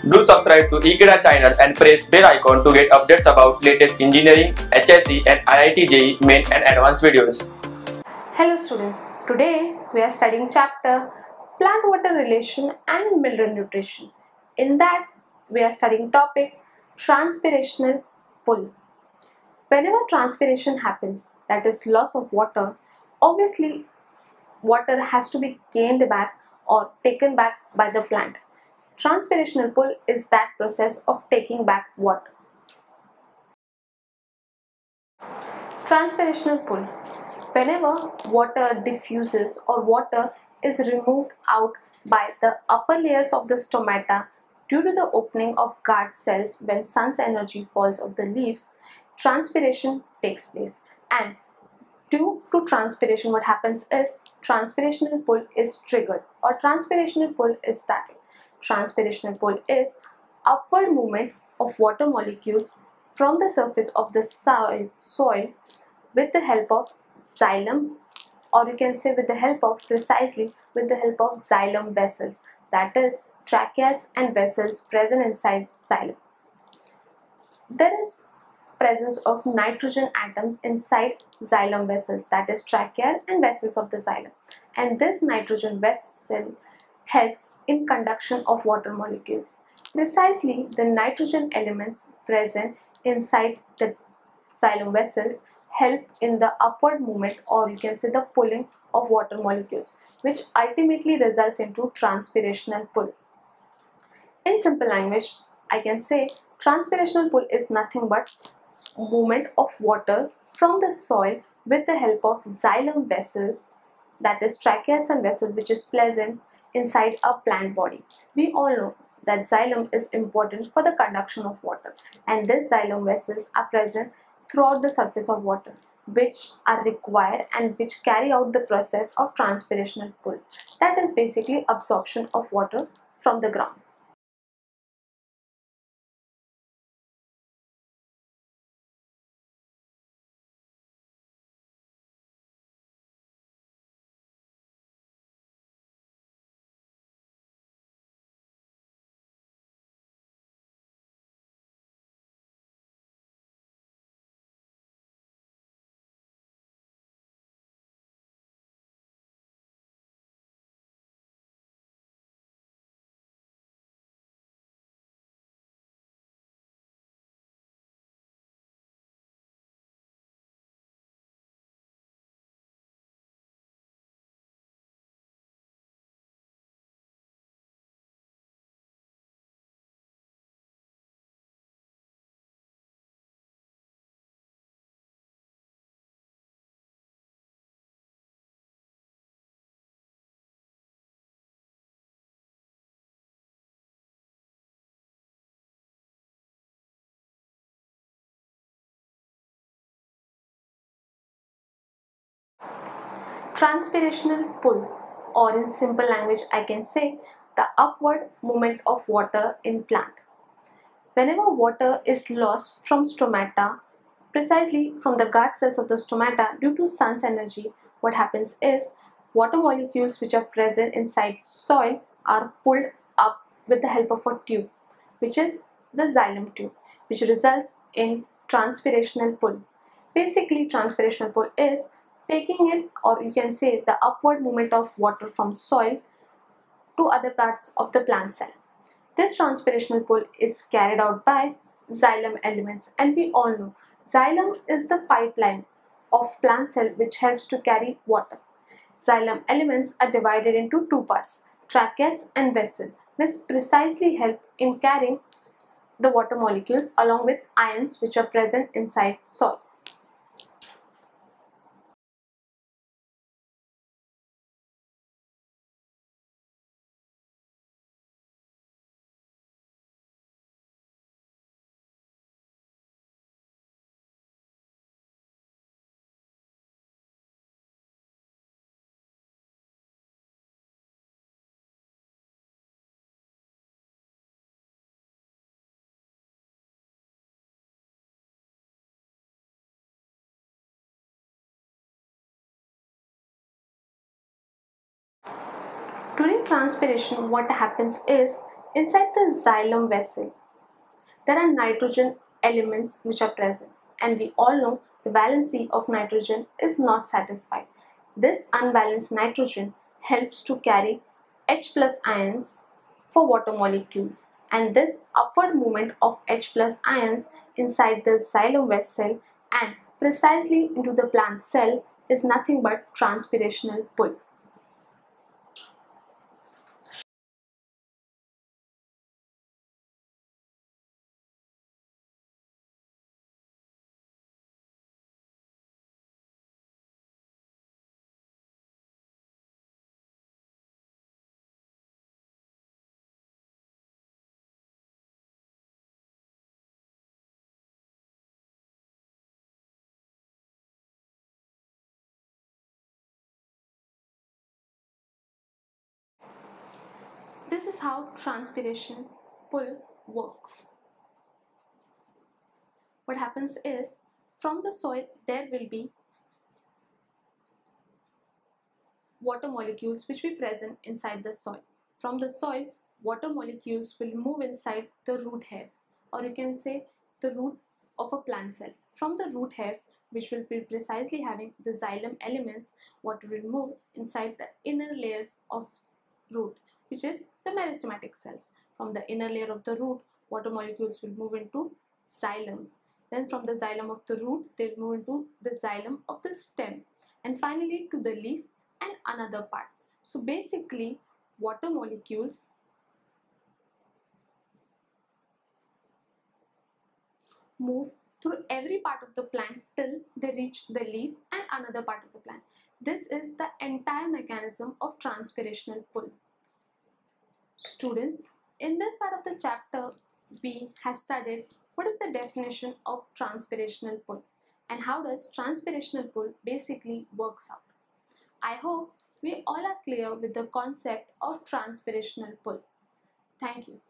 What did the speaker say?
Do subscribe to Ekeeda channel and press bell icon to get updates about latest engineering, HSC and IIT JEE main and advanced videos. Hello students, today we are studying chapter Plant Water Relation and Mineral Nutrition. In that we are studying topic Transpirational Pull. Whenever transpiration happens, that is loss of water, obviously water has to be gained back or taken back by the plant. Transpirational pull is that process of taking back water. Transpirational pull. Whenever water diffuses or water is removed out by the upper layers of the stomata due to the opening of guard cells when sun's energy falls on the leaves, transpiration takes place. And due to transpiration, what happens is transpirational pull is triggered or transpirational pull is started. Transpirational pull is upward movement of water molecules from the surface of the soil with the help of xylem, or you can say with the help of xylem vessels, that is tracheids and vessels present inside xylem. There is presence of nitrogen atoms inside xylem vessels, that is tracheid and vessels of the xylem, and this nitrogen vessel helps in conduction of water molecules. Precisely, the nitrogen elements present inside the xylem vessels help in the upward movement, or you can say the pulling of water molecules, which ultimately results into transpirational pull. In simple language, I can say transpirational pull is nothing but movement of water from the soil with the help of xylem vessels, that is tracheids and vessels, which is present inside a plant body. We all know that xylem is important for the conduction of water, and these xylem vessels are present throughout the surface of water, which are required and which carry out the process of transpirational pull, that is basically absorption of water from the ground. Transpirational pull, or in simple language I can say the upward movement of water in plant. Whenever water is lost from stomata, precisely from the guard cells of the stomata due to sun's energy, what happens is water molecules which are present inside soil are pulled up with the help of a tube, which is the xylem tube, which results in transpirational pull. Basically, transpirational pull is taking in, or you can say the upward movement of water from soil to other parts of the plant cell. This transpirational pull is carried out by xylem elements, and we all know xylem is the pipeline of plant cell which helps to carry water. Xylem elements are divided into two parts, tracheids and vessel, which precisely help in carrying the water molecules along with ions which are present inside soil. During transpiration, what happens is Inside the xylem vessel, there are nitrogen elements which are present, and we all know the valency of nitrogen is not satisfied. This unbalanced nitrogen helps to carry H plus ions for water molecules, and this upward movement of H plus ions inside the xylem vessel and precisely into the plant cell is nothing but transpirational pull. This is how transpiration pull works. What happens is, from the soil there will be water molecules which will be present inside the soil. From the soil, water molecules will move inside the root hairs, or you can say the root of a plant cell. From the root hairs, which will be precisely having the xylem elements, water will move inside the inner layers of root, which is the meristematic cells. From the inner layer of the root, water molecules will move into xylem. Then from the xylem of the root, they will move into the xylem of the stem, and finally to the leaf and another part. So basically, water molecules move through every part of the plant till they reach the leaf and another part of the plant. This is the entire mechanism of transpirational pull. Students, in this part of the chapter, we have studied what is the definition of transpirational pull and how does transpirational pull basically works out. I hope we all are clear with the concept of transpirational pull. Thank you.